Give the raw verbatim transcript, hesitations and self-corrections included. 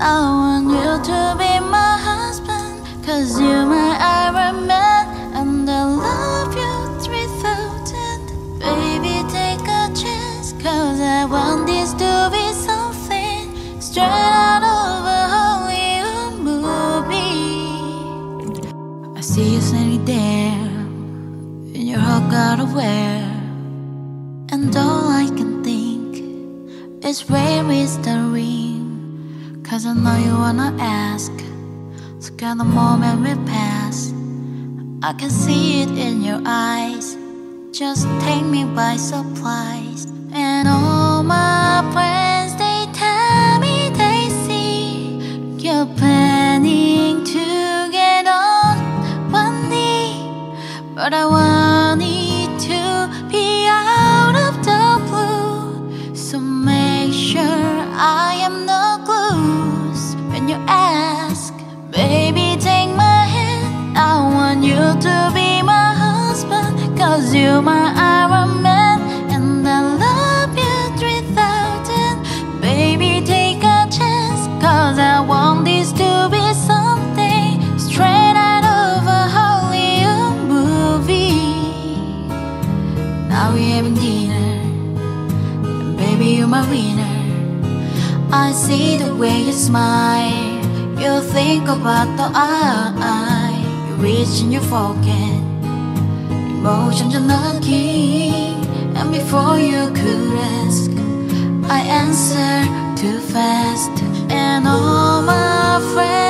I want you to be my husband, 'cause you're my Iron Man, and I love you three thousand. Baby, take a chance, 'cause I want this to be something straight out of a Hollywood movie. I see you standing there in your hot got away, and all I can think is where is the ring? 'Cause I know you wanna ask, so can the moment will pass. I can see it in your eyes, just take me by surprise. And all my friends, they tell me they see you're planning to get on one knee, but I want it to be out of the blue. So make sure I am no clues when you ask. Baby, take my hand, I want you to be my husband, 'cause you're my Iron Man, and I love you three thousand. Baby, take a chance, 'cause I want this to be something straight out of a Hollywood movie. Now we're having dinner, and baby, you're my winner. I see the way you smile, you think about the eye, you reach in your pocket, emotions are knocking, and before you could ask, I answer too fast. And all my friends